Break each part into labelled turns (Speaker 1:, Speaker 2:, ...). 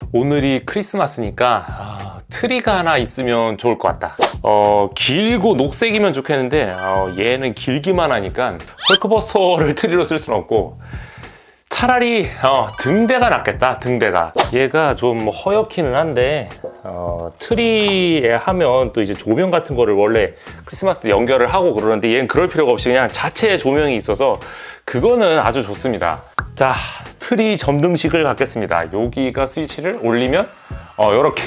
Speaker 1: 오늘이 크리스마스니까 트리가 하나 있으면 좋을 것 같다. 길고 녹색이면 좋겠는데 얘는 길기만 하니까 헐크버스터를 트리로 쓸 수는 없고 차라리 등대가 낫겠다. 등대가 얘가 좀 허옇기는 한데 트리에 하면 또 이제 조명 같은 거를 원래 크리스마스 때 연결을 하고 그러는데 얘는 그럴 필요가 없이 그냥 자체의 조명이 있어서 그거는 아주 좋습니다. 자, 트리 점등식을 갖겠습니다. 여기가 스위치를 올리면 요렇게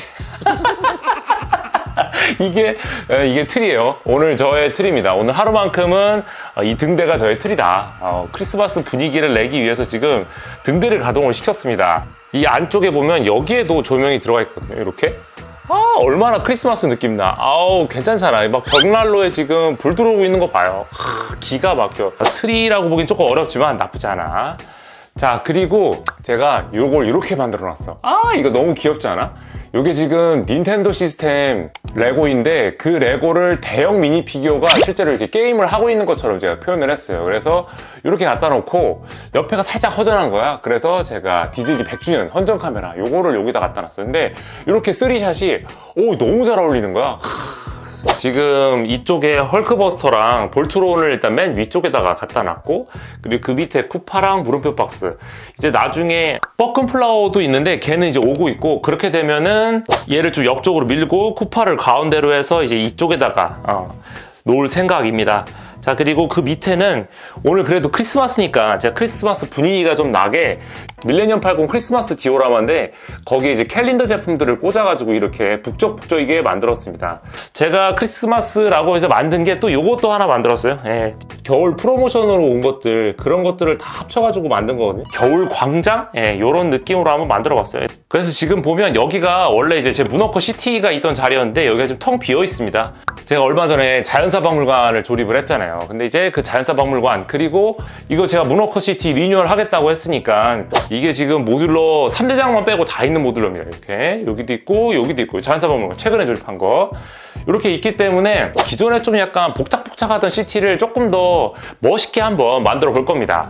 Speaker 1: 이게 트리예요. 오늘 저의 트리입니다. 오늘 하루만큼은 이 등대가 저의 트리다. 크리스마스 분위기를 내기 위해서 지금 등대를 가동을 시켰습니다. 이 안쪽에 보면 여기에도 조명이 들어가 있거든요. 이렇게. 얼마나 크리스마스 느낌나. 괜찮잖아. 막 벽난로에 지금 불 들어오고 있는 거 봐요. 기가 막혀. 트리라고 보긴 조금 어렵지만 나쁘지 않아. 자, 그리고 제가 요걸 이렇게 만들어 놨어. 이거 너무 귀엽지 않아? 요게 지금 닌텐도 시스템 레고인데 그 레고를 대형 미니 피규어가 실제로 이렇게 게임을 하고 있는 것처럼 제가 표현을 했어요. 그래서 이렇게 갖다 놓고 옆에가 살짝 허전한 거야. 그래서 제가 디즈니 100주년 헌정 카메라 요거를 여기다 갖다 놨어요. 근데 이렇게 3샷이 너무 잘 어울리는 거야. 지금 이쪽에 헐크버스터랑 볼트론을 일단 맨 위쪽에다가 갖다 놨고, 그리고 그 밑에 쿠파랑 물음표 박스, 이제 나중에 뻐끔플라워도 있는데 걔는 이제 오고 있고, 그렇게 되면은 얘를 좀 옆쪽으로 밀고 쿠파를 가운데로 해서 이제 이쪽에다가 놓을 생각입니다. 자, 그리고 그 밑에는 오늘 그래도 크리스마스니까 제가 크리스마스 분위기가 좀 나게 밀레니엄 80 크리스마스 디오라마인데 거기에 이제 캘린더 제품들을 꽂아가지고 이렇게 북적북적이게 만들었습니다. 제가 크리스마스라고 해서 만든 게 또 요것도 하나 만들었어요. 겨울 프로모션으로 온 것들, 그런 것들을 다 합쳐가지고 만든 거거든요. 겨울 광장? 요런 느낌으로 한번 만들어 봤어요. 그래서 지금 보면 여기가 원래 이제 제 문워커 시티가 있던 자리였는데 여기가 지금 텅 비어 있습니다. 제가 얼마 전에 자연사 박물관을 조립을 했잖아요. 근데 이제 그 자연사 박물관, 그리고 이거 제가 문워커 시티 리뉴얼 하겠다고 했으니까 이게 지금 모듈러 3대장만 빼고 다 있는 모듈러입니다. 이렇게 여기도 있고 여기도 있고, 자연사 박물관 최근에 조립한 거 이렇게 있기 때문에 기존에 좀 약간 복작복작하던 시티를 조금 더 멋있게 한번 만들어 볼 겁니다.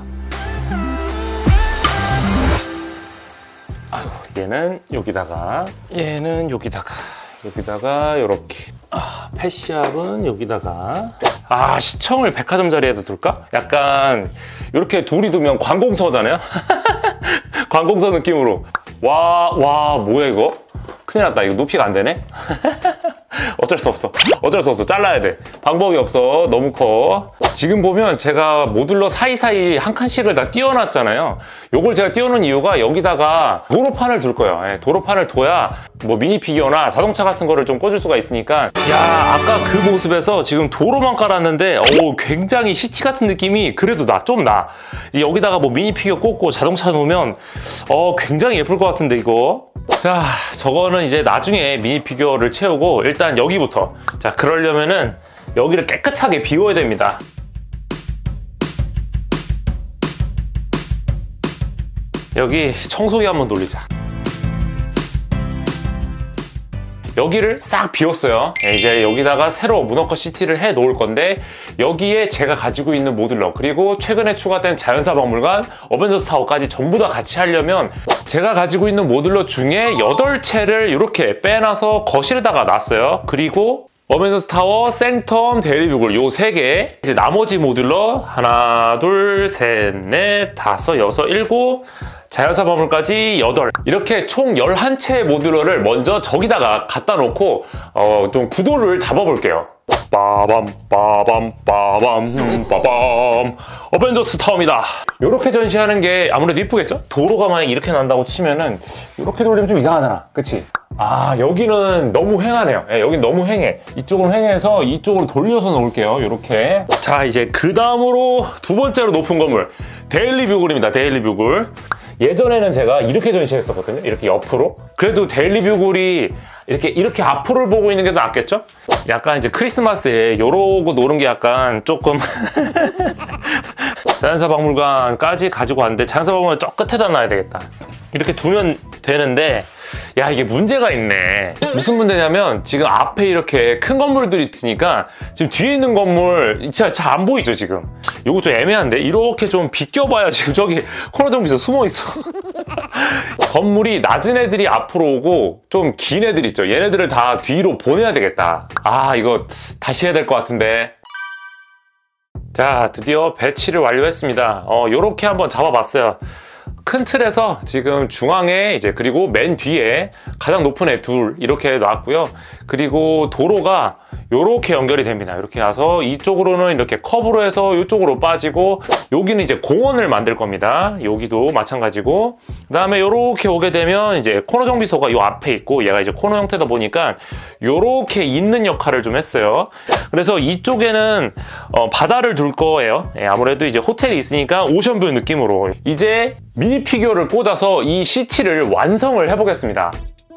Speaker 1: 얘는 여기다가, 얘는 여기다가 요렇게, 펫샵은 여기다가, 시청을 백화점 자리에다 둘까? 약간 이렇게 둘이 두면 관공서잖아요. 관공서 느낌으로. 와 뭐야 이거? 큰일 났다. 이거 높이가 안 되네. 어쩔 수 없어. 잘라야 돼. 방법이 없어. 너무 커. 지금 보면 제가 모듈러 사이사이 한 칸씩을 다 띄워놨잖아요. 요걸 제가 띄워놓은 이유가 여기다가 도로판을 둘 거예요. 도로판을 둬야 뭐 미니 피규어나 자동차 같은 거를 좀 꽂을 수가 있으니까. 아까 그 모습에서 지금 도로만 깔았는데 굉장히 시티 같은 느낌이 그래도 좀 나. 여기다가 뭐 미니 피규어 꽂고 자동차 놓으면 굉장히 예쁠 것 같은데 이거. 자, 저거는 이제 나중에 미니 피규어를 채우고 일단 여기부터. 자, 그러려면은 여기를 깨끗하게 비워야 됩니다. 여기 청소기 한번 돌리자. 여기를 싹 비웠어요. 이제 여기다가 새로 문워커 시티를 해 놓을 건데, 여기에 제가 가지고 있는 모듈러, 그리고 최근에 추가된 자연사 박물관, 어벤져스 타워까지 전부 다 같이 하려면 제가 가지고 있는 모듈러 중에 8채를 이렇게 빼놔서 거실에다가 놨어요. 그리고 어벤져스 타워, 생텀, 데일리뷰글 요 3개, 이제 나머지 모듈러 하나, 둘, 셋, 넷, 다섯, 여섯, 일곱, 자연사 박물까지 8, 이렇게 총 11채의 모듈러를 먼저 저기다가 갖다 놓고 좀 구도를 잡아볼게요. 빠밤 어벤져스 타워입니다. 이렇게 전시하는 게 아무래도 이쁘겠죠? 도로가 만약 이렇게 난다고 치면은 이렇게 돌리면 좀 이상하잖아, 그치? 여기는 너무 휑하네요. 여긴 너무 휑해. 이쪽은 휑해서 이쪽으로 돌려서 놓을게요. 이렇게. 자, 이제 그 다음으로 두 번째로 높은 건물, 데일리뷰글입니다. 데일리뷰글. 예전에는 제가 이렇게 전시했었거든요. 이렇게 옆으로. 그래도 데일리뷰글이 이렇게 앞으로를 보고 있는 게 더 낫겠죠? 약간 이제 크리스마스에 요러고 노는 게 약간 조금 자연사박물관까지 가지고 왔는데 자연사박물관 저 끝에다 놔야 되겠다. 이렇게 두면 되는데 야 이게 문제가 있네. 무슨 문제냐면 지금 앞에 이렇게 큰 건물들이 있으니까 지금 뒤에 있는 건물 잘 안 보이죠 지금. 요거 좀 애매한데 이렇게 좀 비껴봐야 지금 저기 코너 정비소 숨어 있어. 건물이 낮은 애들이 앞으로 오고 좀 긴 애들 있죠. 얘네들을 다 뒤로 보내야 되겠다. 아 이거 다시 해야 될 것 같은데. 자 드디어 배치를 완료했습니다. 요렇게 한번 잡아봤어요. 큰 틀에서 지금 중앙에 이제 그리고 맨 뒤에 가장 높은 애 둘 이렇게 놨고요. 그리고 도로가 요렇게 연결이 됩니다. 이렇게 와서 이쪽으로는 이렇게 커브로 해서 이쪽으로 빠지고 여기는 이제 공원을 만들 겁니다. 여기도 마찬가지고 그 다음에 요렇게 오게 되면 이제 코너 정비소가 요 앞에 있고 얘가 이제 코너 형태다 보니까 요렇게 있는 역할을 좀 했어요. 그래서 이쪽에는 바다를 둘 거예요. 아무래도 이제 호텔이 있으니까 오션뷰 느낌으로 이제 미니 피규어를 꽂아서 이 시티를 완성을 해보겠습니다.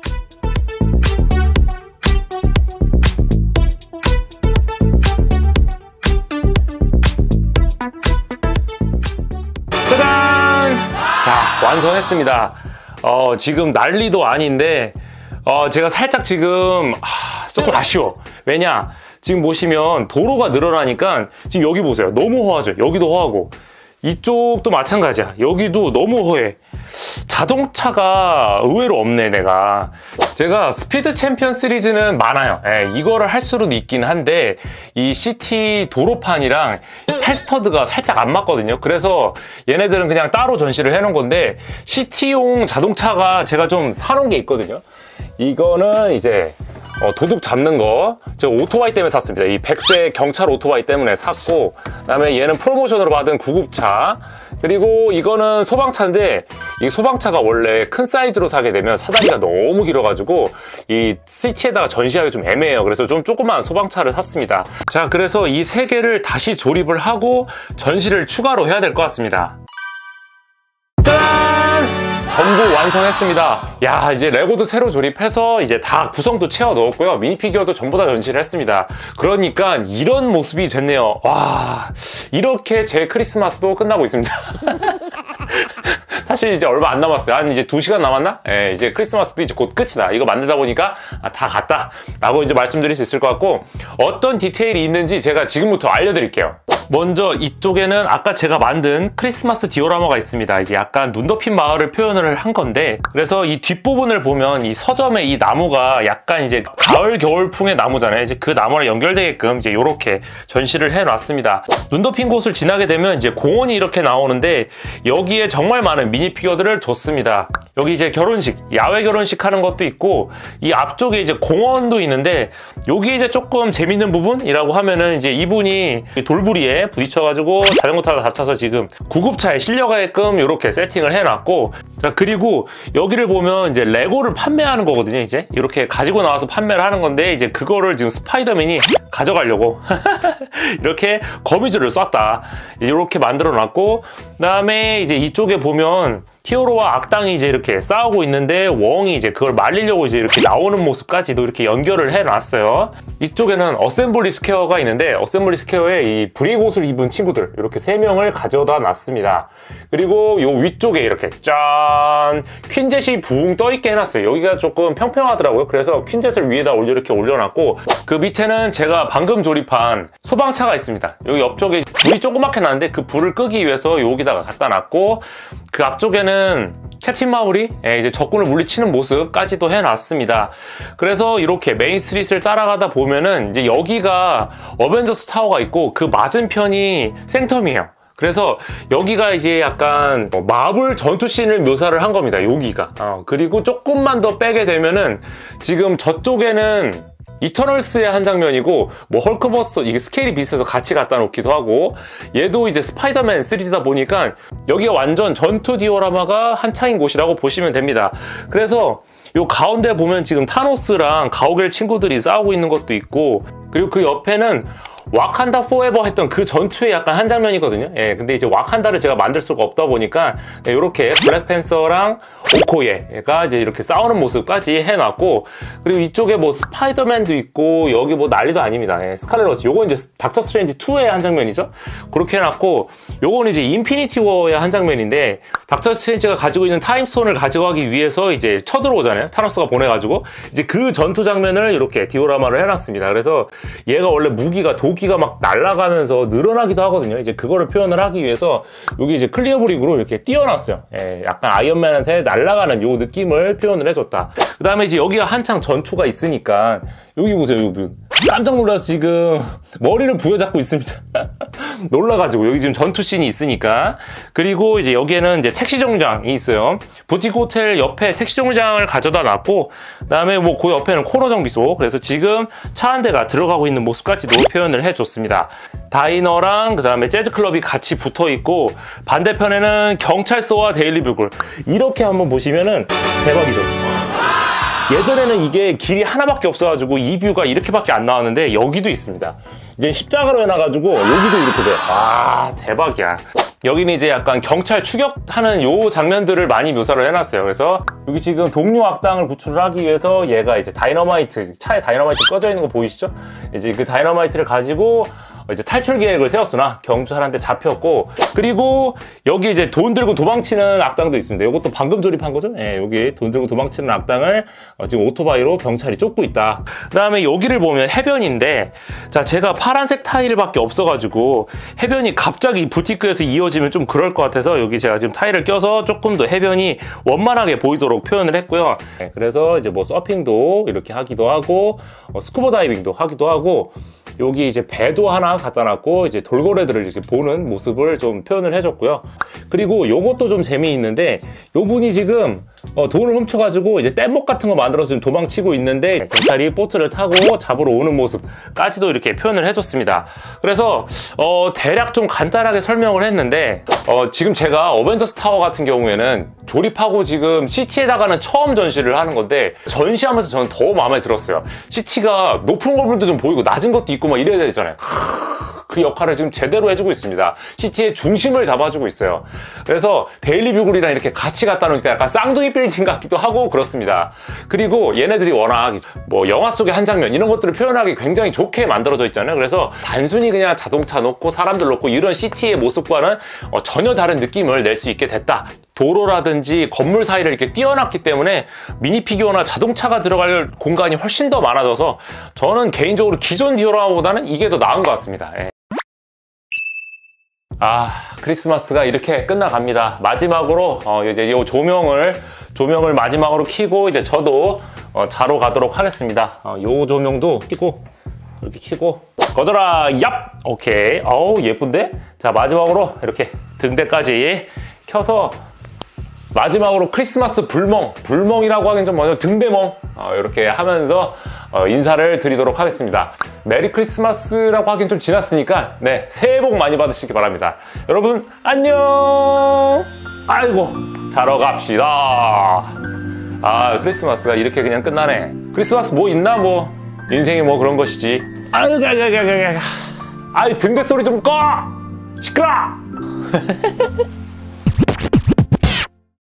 Speaker 1: 짜잔! 자, 완성했습니다. 지금 난리도 아닌데 제가 살짝 지금 조금 아쉬워. 왜냐? 지금 보시면 도로가 늘어나니까 지금 여기 보세요. 너무 허하죠? 여기도 허하고 이쪽도 마찬가지야. 여기도 너무 허해. 자동차가 의외로 없네 내가. 제가 스피드 챔피언 시리즈는 많아요. 이거를 할 수는 있긴 한데 이 시티 도로판이랑 패스터드가 살짝 안 맞거든요. 그래서 얘네들은 그냥 따로 전시를 해놓은 건데 시티용 자동차가 제가 좀 사놓은 게 있거든요. 이거는 이제 도둑 잡는 거 제가 오토바이 때문에 샀습니다. 이 백색 경찰 오토바이 때문에 샀고 그 다음에 얘는 프로모션으로 받은 구급차 그리고 이거는 소방차인데 이 소방차가 원래 큰 사이즈로 사게 되면 사다리가 너무 길어가지고 이 시티에다가 전시하기 좀 애매해요. 그래서 좀 조그만 소방차를 샀습니다. 자 그래서 이 세 개를 다시 조립을 하고 전시를 추가로 해야 될 것 같습니다. 전부 완성했습니다. 야 이제 레고도 새로 조립해서 이제 다 구성도 채워 넣었고요. 미니피규어도 전부 다 전시를 했습니다. 그러니까 이런 모습이 됐네요. 와 이렇게 제 크리스마스도 끝나고 있습니다. 사실 이제 얼마 안 남았어요. 한 이제 2시간 남았나? 이제 크리스마스도 이제 곧 끝이다. 이거 만들다 보니까 다 갔다 라고 이제 말씀드릴 수 있을 것 같고 어떤 디테일이 있는지 제가 지금부터 알려드릴게요. 먼저 이쪽에는 아까 제가 만든 크리스마스 디오라마가 있습니다. 이제 약간 눈 덮인 마을을 표현을 한 건데 그래서 이 뒷부분을 보면 이 서점의 이 나무가 약간 이제 가을 겨울풍의 나무잖아요. 이제 그 나무랑 연결되게끔 이제 이렇게 전시를 해놨습니다. 눈 덮인 곳을 지나게 되면 이제 공원이 이렇게 나오는데 여기에 정말 많은 미니 피규어들을 뒀습니다. 여기 이제 결혼식, 야외 결혼식 하는 것도 있고 이 앞쪽에 이제 공원도 있는데 여기 이제 조금 재밌는 부분이라고 하면은 이제 이분이 돌부리에 부딪혀가지고 자전거 타다 다쳐서 지금 구급차에 실려가게끔 이렇게 세팅을 해놨고 자 그리고 여기를 보면 이제 레고를 판매하는 거거든요. 이제 이렇게 가지고 나와서 판매를 하는 건데 이제 그거를 지금 스파이더맨이 가져가려고 이렇게 거미줄을 쐈다 이렇게 만들어 놨고 그 다음에 이제 이쪽에 보면 히어로와 악당이 이제 이렇게 싸우고 있는데 웡이 이제 그걸 말리려고 이제 이렇게 나오는 모습까지도 이렇게 연결을 해놨어요. 이쪽에는 어셈블리 스퀘어가 있는데 어셈블리 스퀘어에 이 브리옷을 입은 친구들 이렇게 3명을 가져다 놨습니다. 그리고 요 위쪽에 이렇게 짠 퀸젯이 붕 떠있게 해놨어요. 여기가 조금 평평하더라고요. 그래서 퀸젯을 위에다 이렇게 올려놨고 그 밑에는 제가 방금 조립한 소방차가 있습니다. 여기 옆쪽에 불이 조그맣게 나는데 그 불을 끄기 위해서 여기다가 갖다 놨고 그 앞쪽에는 캡틴 마블이 이제 적군을 물리치는 모습까지도 해놨습니다. 그래서 이렇게 메인 스트릿을 따라가다 보면은 이제 여기가 어벤져스 타워가 있고 그 맞은편이 생텀이에요. 그래서 여기가 이제 약간 마블 전투씬을 묘사를 한 겁니다. 여기가. 그리고 조금만 더 빼게 되면은 지금 저쪽에는 이터널스의 한 장면이고 뭐 헐크버스터 이게 스케일이 비슷해서 같이 갖다 놓기도 하고 얘도 이제 스파이더맨 시리즈다 보니까 여기가 완전 전투 디오라마가 한창인 곳이라고 보시면 됩니다. 그래서 요 가운데 보면 지금 타노스랑 가오갤 친구들이 싸우고 있는 것도 있고 그리고 그 옆에는 와칸다 포에버 했던 그 전투의 약간 한 장면이거든요. 예, 근데 이제 와칸다를 제가 만들 수가 없다 보니까 이렇게 블랙팬서랑 오코예가 이제 이렇게 싸우는 모습까지 해놨고, 그리고 이쪽에 뭐 스파이더맨도 있고 여기 뭐 난리도 아닙니다. 예, 스칼렛 워치, 요건 이제 닥터 스트레인지 2의 한 장면이죠. 그렇게 해놨고, 요건 이제 인피니티 워의 한 장면인데, 닥터 스트레인지가 가지고 있는 타임스톤을 가져가기 위해서 이제 쳐들어오잖아요. 타노스가 보내가지고 이제 그 전투 장면을 이렇게 디오라마를 해놨습니다. 그래서 얘가 원래 무기가 도끼가 막 날아가면서 늘어나기도 하거든요. 이제 그거를 표현을 하기 위해서 여기 이제 클리어 브릭으로 이렇게 띄워놨어요. 예, 약간 아이언맨한테 날아가는 요 느낌을 표현을 해줬다. 그 다음에 이제 여기가 한창 전투가 있으니까 여기 보세요. 여기 깜짝 놀라서 지금 머리를 부여잡고 있습니다. 놀라가지고 여기 지금 전투씬이 있으니까. 그리고 이제 여기에는 이제 택시 정류장이 있어요. 부티크 호텔 옆에 택시 정류장을 가져다 놨고, 그 다음에 뭐 그 옆에는 코너 정비소. 그래서 지금 차 한 대가 들어가고 있는 모습까지도 표현을 해줬습니다. 다이너랑 그 다음에 재즈 클럽이 같이 붙어 있고, 반대편에는 경찰서와 데일리 뷰글. 이렇게 한번 보시면은 대박이죠. 예전에는 이게 길이 하나밖에 없어가지고 이 뷰가 이렇게밖에 안 나왔는데 여기도 있습니다. 이제 십자가로 해놔가지고 여기도 이렇게 돼요. 아, 대박이야. 여기는 이제 약간 경찰 추격하는 요 장면들을 많이 묘사를 해놨어요. 그래서 여기 지금 동료 악당을 구출을 하기 위해서 얘가 이제 다이너마이트, 차에 다이너마이트 꺼져 있는 거 보이시죠? 이제 그 다이너마이트를 가지고 이제 탈출 계획을 세웠으나 경찰한테 잡혔고, 그리고 여기 이제 돈 들고 도망치는 악당도 있습니다. 이것도 방금 조립한 거죠? 예, 여기 돈 들고 도망치는 악당을 지금 오토바이로 경찰이 쫓고 있다. 그 다음에 여기를 보면 해변인데, 자, 제가 파란색 타일밖에 없어가지고 해변이 갑자기 부티크에서 이어지면 좀 그럴 것 같아서 여기 제가 지금 타일을 껴서 조금 더 해변이 원만하게 보이도록 표현을 했고요. 예, 그래서 이제 뭐 서핑도 이렇게 하기도 하고, 스쿠버 다이빙도 하기도 하고, 여기 이제 배도 하나 갖다 놨고 이제 돌고래들을 이렇게 보는 모습을 좀 표현을 해줬고요. 그리고 요것도 좀 재미있는데, 요분이 지금 돈을 훔쳐가지고 이제 뗏목 같은 거 만들어서 지금 도망치고 있는데 경찰이 보트를 타고 잡으러 오는 모습까지도 이렇게 표현을 해줬습니다. 그래서 대략 좀 간단하게 설명을 했는데, 지금 제가 어벤져스 타워 같은 경우에는 조립하고 지금 시티에다가는 처음 전시를 하는 건데, 전시하면서 저는 더 마음에 들었어요. 시티가 높은 건물도 좀 보이고 낮은 것도 있고 막 이래야 되잖아요. 그 역할을 지금 제대로 해주고 있습니다. 시티의 중심을 잡아주고 있어요. 그래서 데일리 뷰글이랑 이렇게 같이 갖다 놓으니까 약간 쌍둥이 빌딩 같기도 하고 그렇습니다. 그리고 얘네들이 워낙 뭐 영화 속의 한 장면 이런 것들을 표현하기 굉장히 좋게 만들어져 있잖아요. 그래서 단순히 그냥 자동차 놓고 사람들 놓고 이런 시티의 모습과는 전혀 다른 느낌을 낼 수 있게 됐다. 도로라든지 건물 사이를 이렇게 띄워놨기 때문에 미니피규어나 자동차가 들어갈 공간이 훨씬 더 많아져서 저는 개인적으로 기존 디오라마보다는 이게 더 나은 것 같습니다. 예. 아, 크리스마스가 이렇게 끝나갑니다. 마지막으로 이제 이 조명을 마지막으로 켜고 이제 저도 자러 가도록 하겠습니다. 요 조명도 켜고 이렇게 켜고 꺼져라. 얍! 오케이. 어우, 예쁜데? 자, 마지막으로 이렇게 등대까지 켜서 마지막으로 크리스마스 불멍이라고 하긴 좀 뭐죠, 등대멍 이렇게 하면서 인사를 드리도록 하겠습니다. 메리 크리스마스라고 하긴 좀 지났으니까 네, 새해 복 많이 받으시기 바랍니다. 여러분 안녕. 아이고, 자러 갑시다. 아, 크리스마스가 이렇게 그냥 끝나네. 크리스마스 뭐 있나? 뭐 인생이 뭐 그런 것이지. 아유, 등대 소리 좀 꺼! 시끄러!